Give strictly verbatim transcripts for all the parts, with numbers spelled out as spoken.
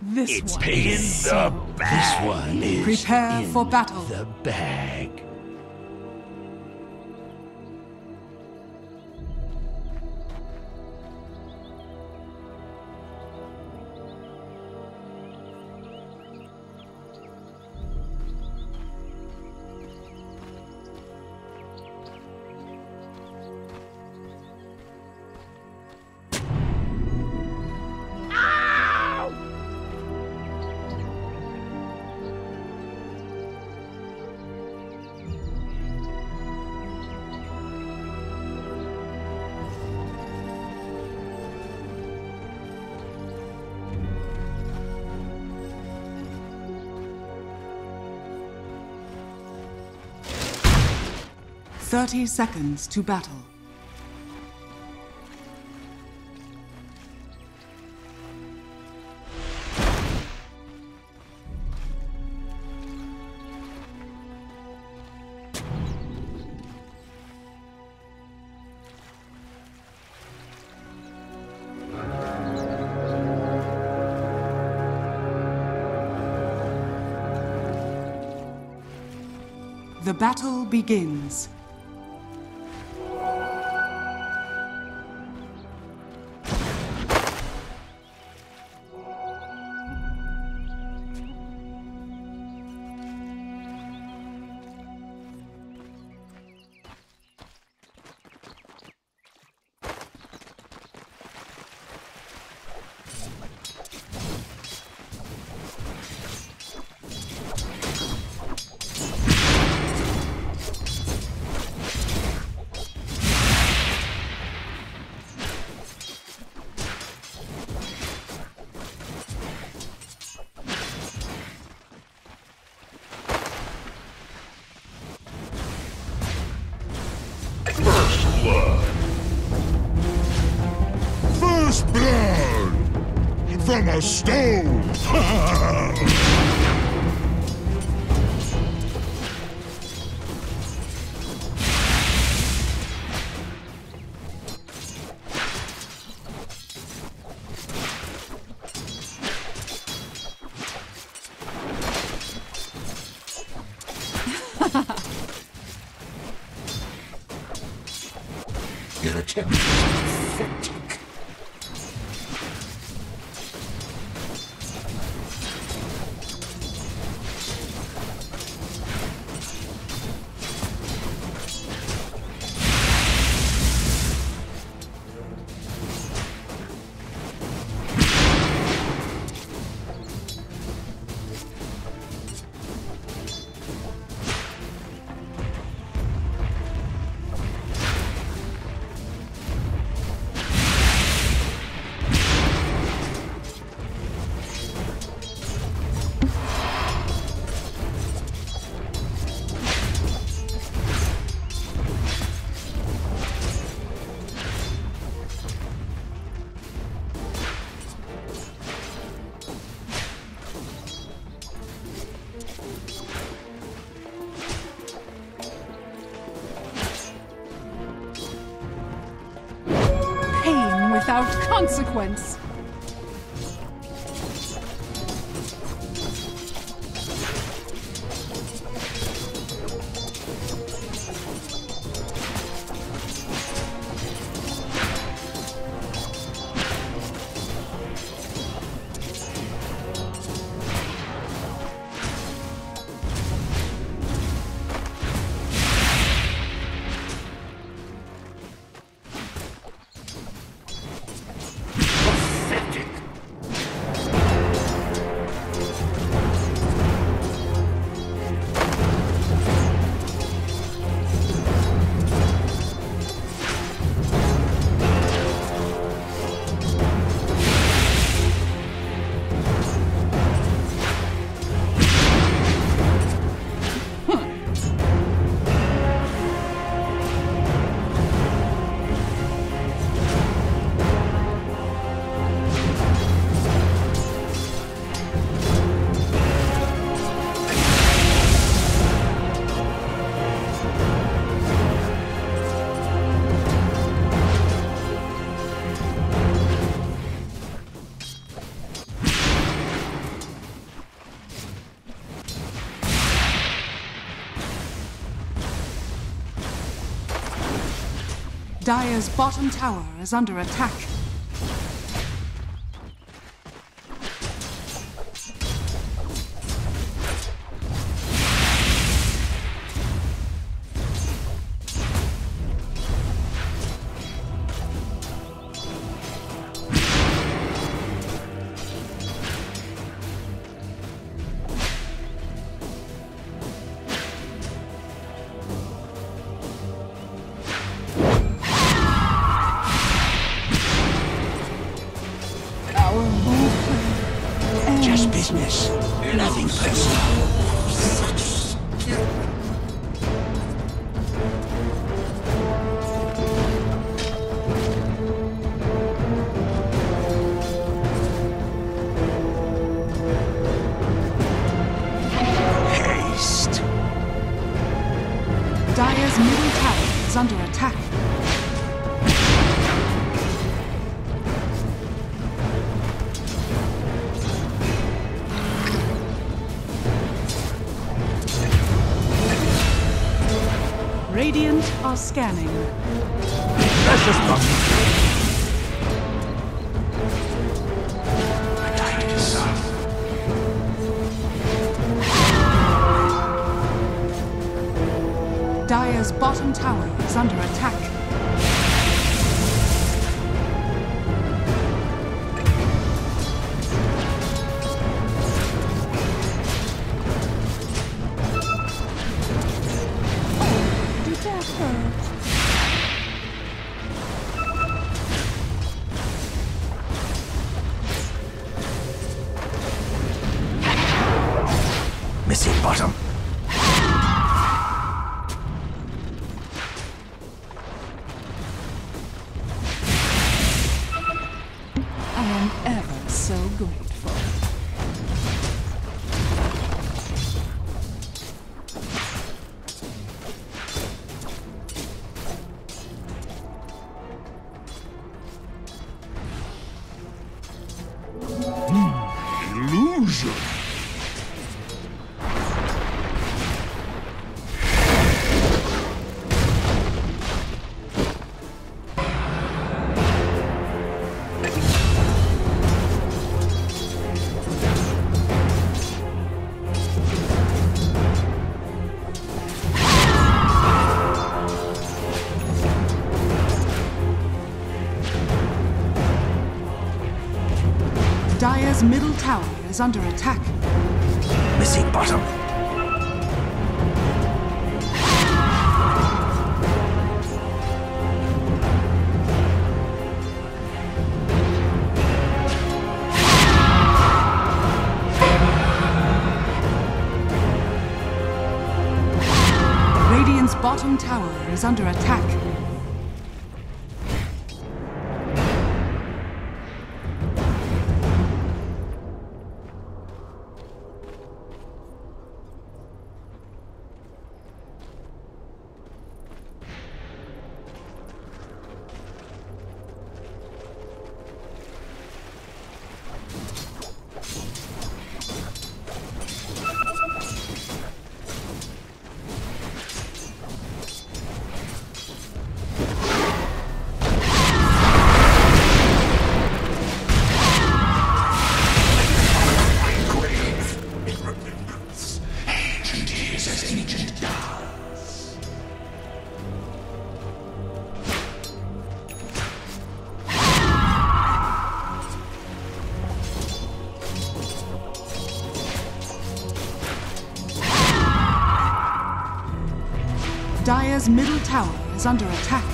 This It's one in is the so bag. This one is Prepare in for battle. the bag. Thirty seconds to battle. The battle begins. First blood from a stone. Your attempt is pathetic. Without consequence. Dire's bottom tower is under attack. Just business. Nothing personal. Haste. Dire's middle tower is under attack. Radiant are scanning. Precious blood. My tide is soft. Dire's bottom tower is under attack. Missing bottom. I am ever so grateful. Illusion. Dire's middle tower is under attack. Missing bottom. Radiant's bottom tower is under attack. Dire's middle tower is under attack.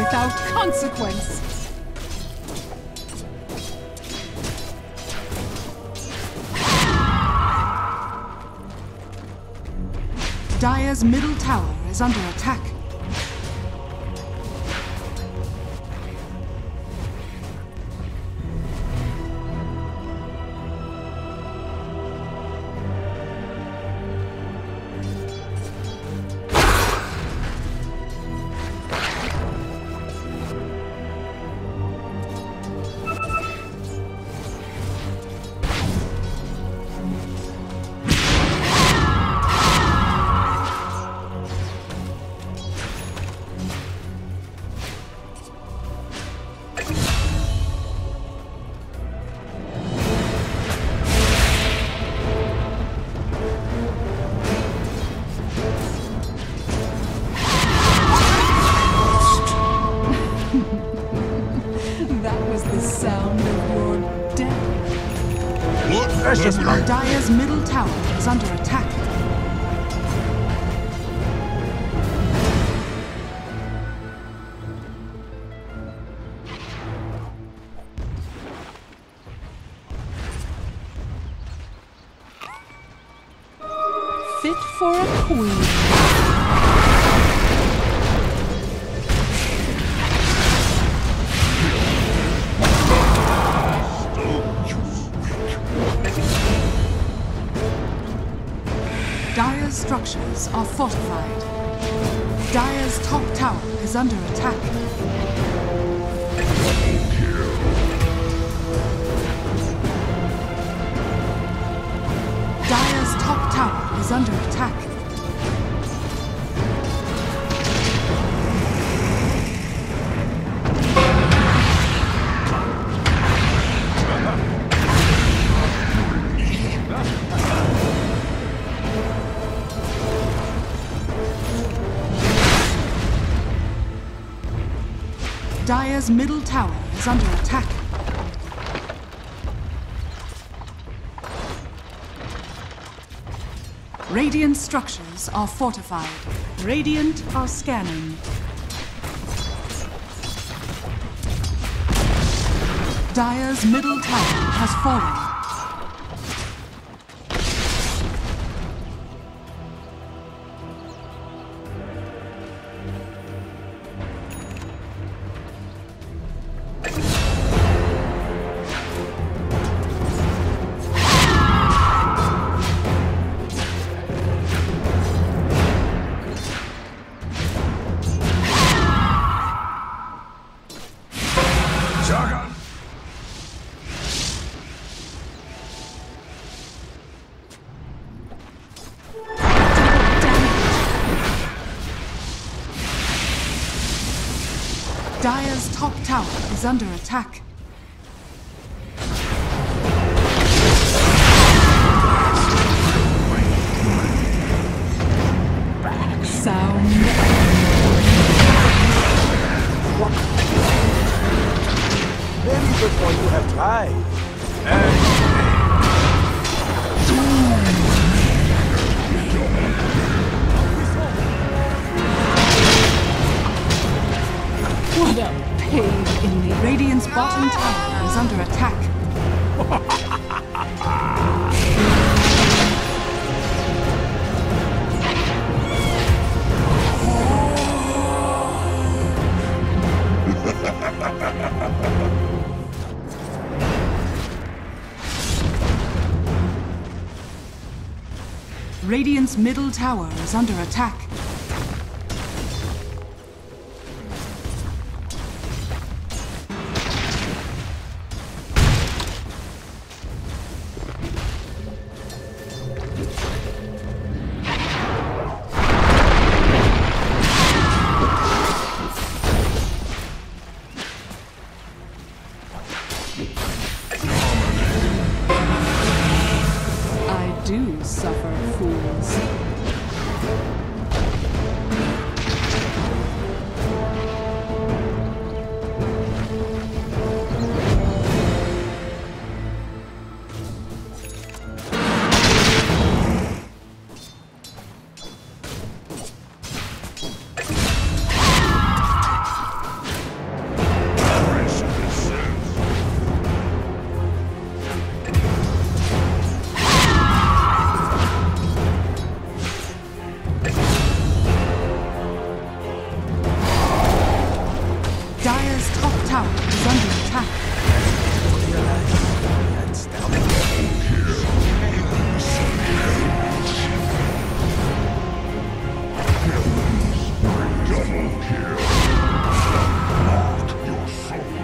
without consequence. Dire's middle tower is under attack. Dire's middle tower is under attack. Fit for a queen. Dire's structures are fortified. Dire's top tower is under attack. Dire's top tower is under attack. Dire's middle tower is under attack. Radiant structures are fortified. Radiant are scanning. Dire's middle tower has fallen. Dire's top tower is under attack. Sound. Maybe before you have tried. What a pain in the Radiant's bottom tower is under attack. Radiant's middle tower is under attack. I do suffer fools. here. Not your soul.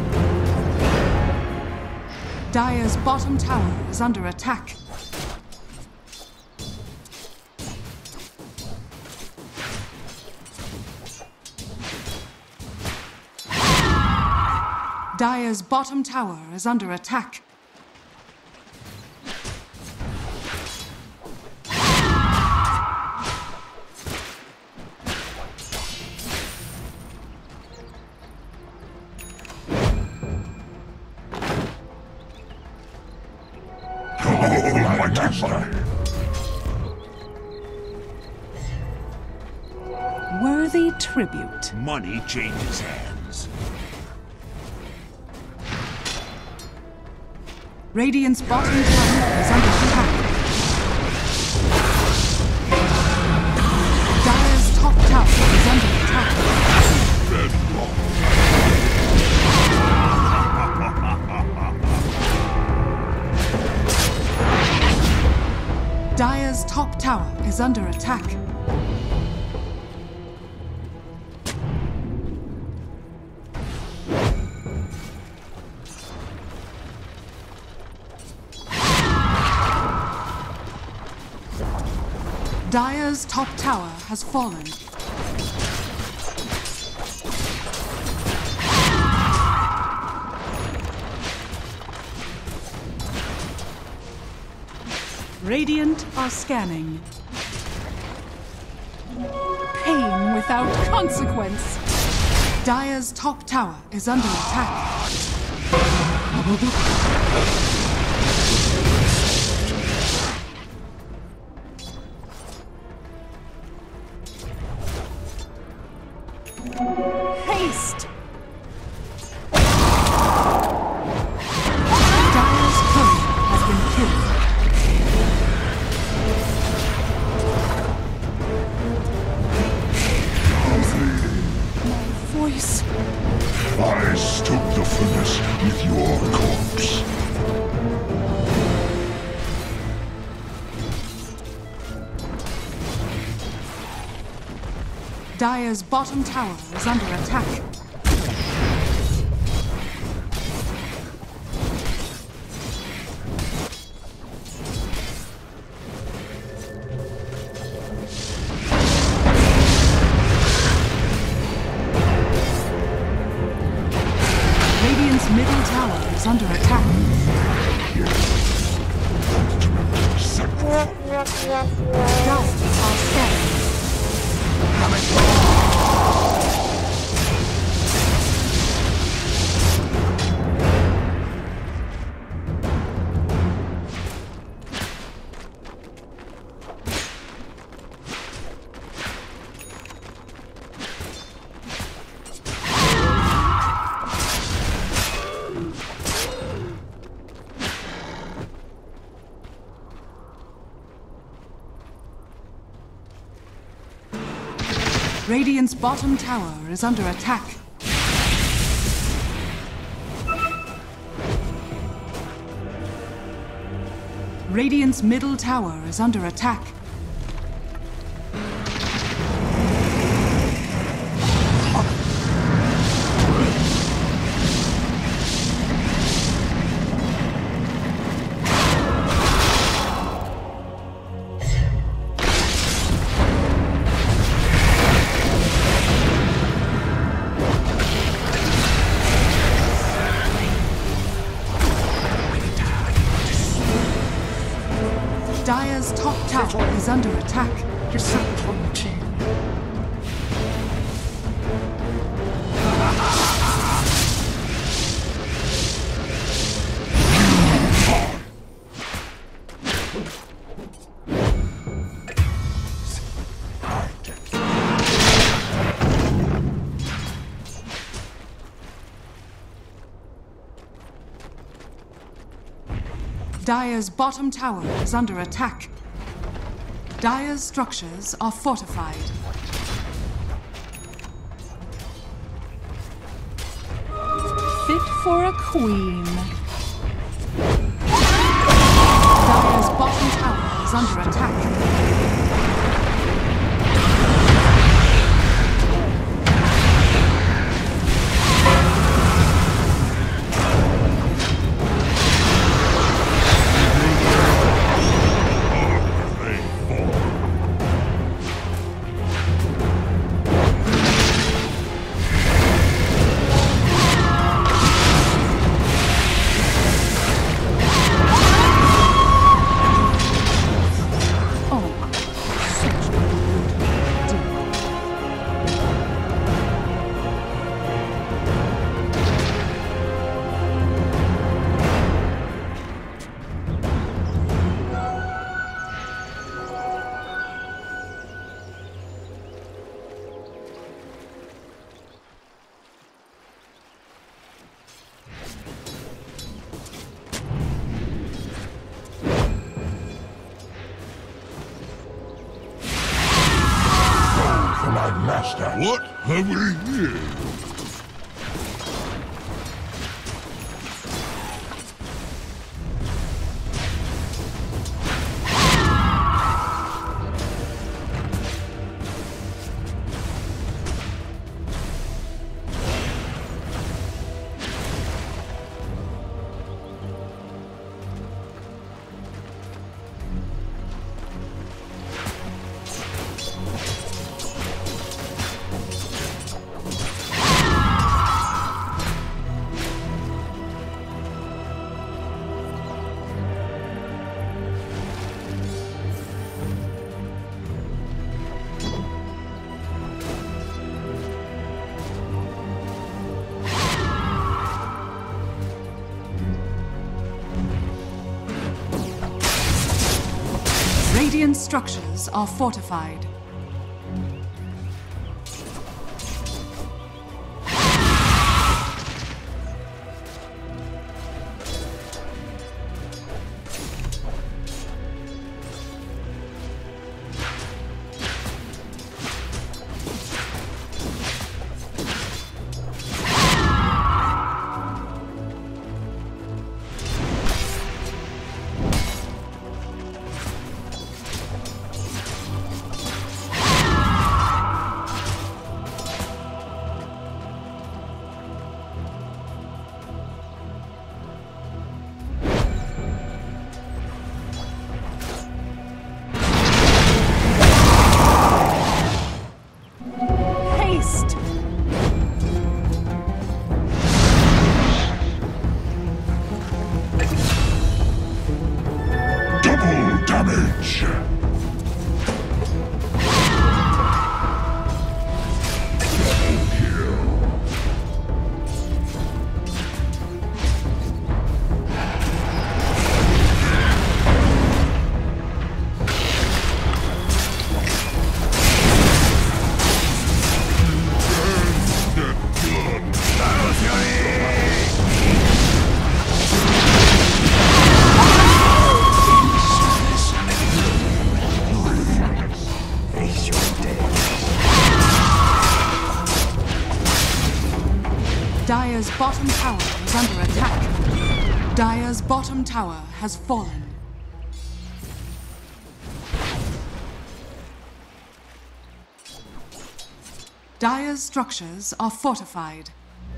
Dire's bottom tower is under attack. Dire's bottom tower is under attack. Worthy tribute. Money changes hands. Radiant's bottom tower is under attack. Dire's top tower is under attack. Dire's top tower is under attack. Dire's top tower has fallen. Radiant are scanning. Pain without consequence. Dire's top tower is under attack. Haste! Dire's courier has been killed. My voice. I stood the furnace with your corpse. Dire's bottom tower is under attack. Radiant's middle tower is under attack. Dust are scattering. Radiant's bottom tower is under attack. Radiant's middle tower is under attack. Dire's top tower is under attack. Dire's bottom tower is under attack. Dire's structures are fortified. Fit for a queen. Dire's bottom tower is under attack. Master. What have we here? Radiant structures are fortified. Haste! Double damage! Dire's bottom tower is under attack. Dire's bottom tower has fallen. Dire's structures are fortified.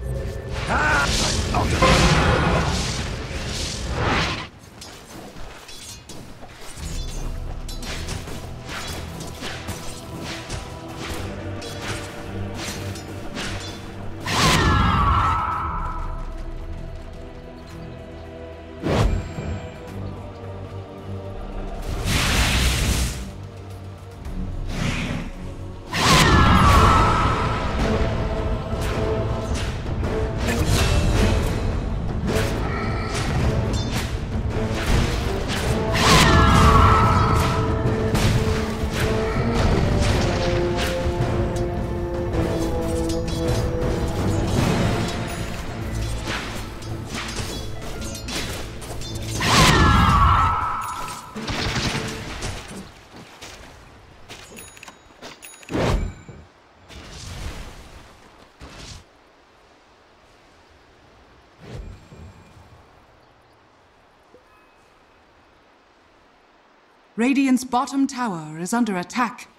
Radiant's bottom tower is under attack.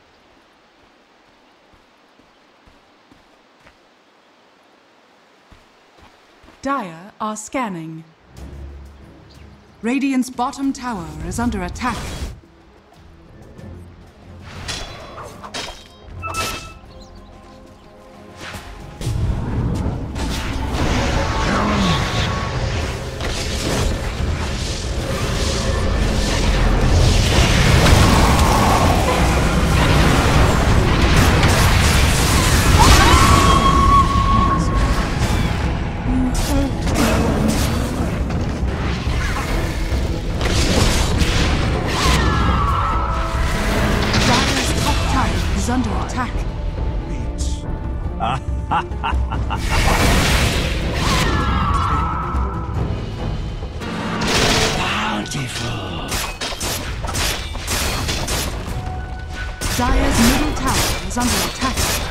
Dire are scanning. Radiant's bottom tower is under attack. Under attack. Bountiful. Dire's middle tower is under attack.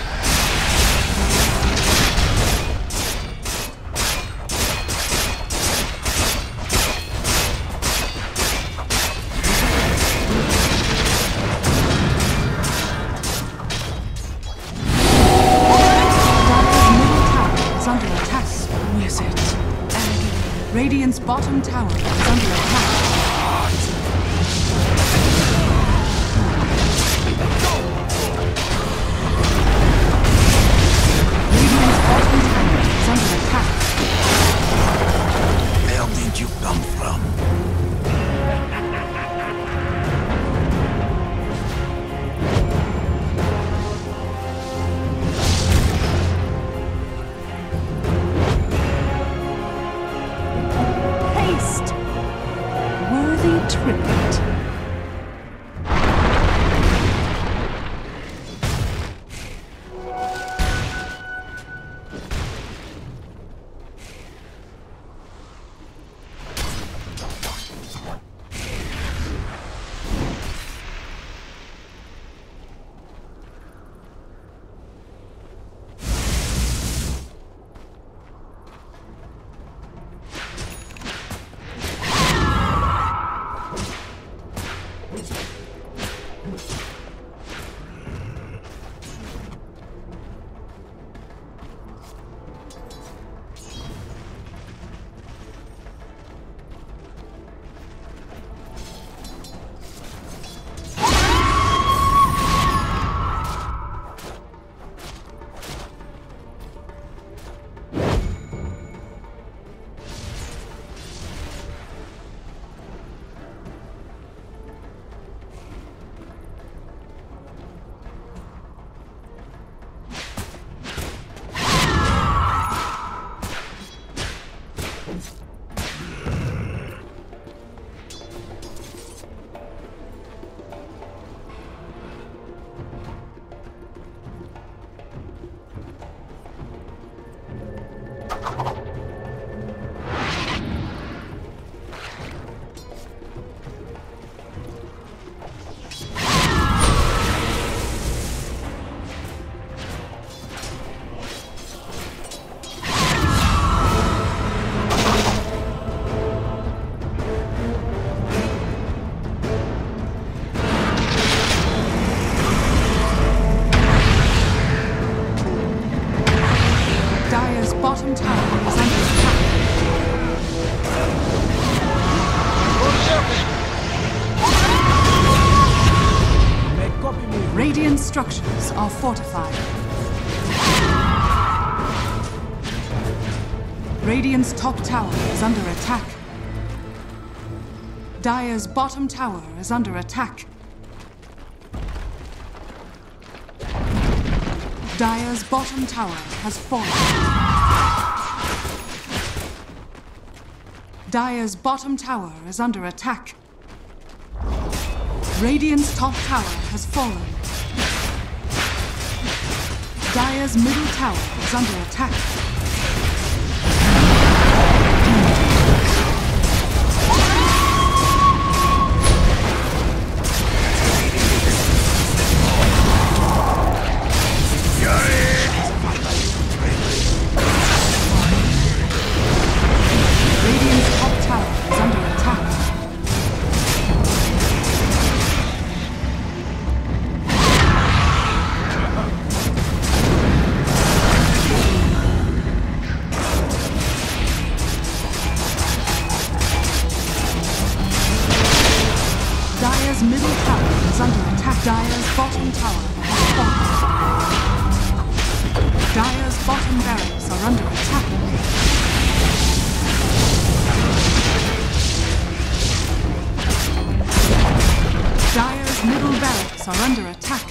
Radiant's bottom tower is under attack. Radiant's bottom tower is under attack. Where did you come from? Haste! Worthy triplet. Bottom tower is under attack. Radiant structures are fortified. Radiant's top tower is under attack. Dire's bottom tower is under attack. Dire's bottom tower has fallen. Dire's bottom tower is under attack. Radiant's top tower has fallen. Dire's middle tower is under attack. Radiant's top tower is under attack. Dire's middle tower is under attack. Dire's bottom tower has fallen. Dire's bottom barracks are under attack. Dire's middle barracks are under attack.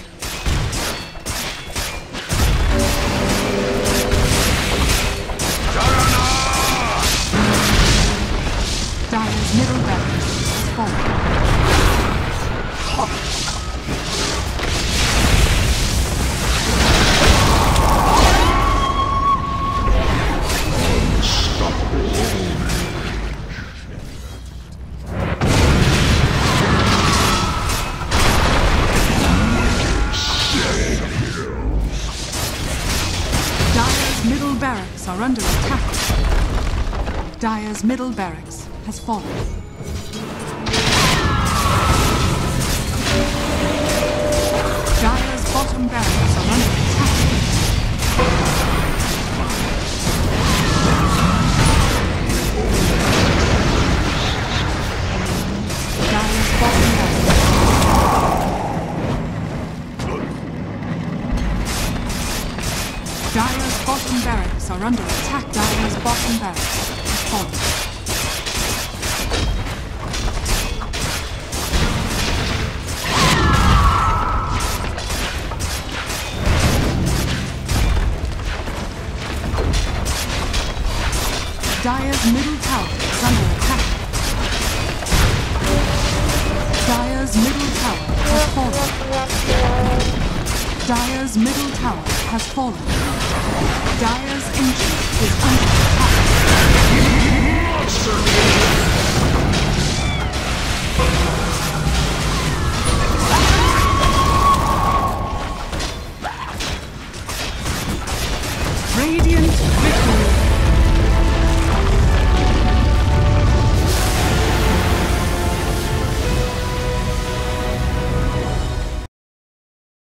Dire's middle barracks has fallen. barracks are under attack. Dire's middle barracks has fallen. Dire's bottom barracks are under attack. Dire's bottom barracks. Dire's bottom barracks are under attack. Dire's bottom barracks has fallen. Dire's middle tower is under attack. Dire's middle tower has fallen. Dire's middle tower has fallen. Dire's ancient is under attack.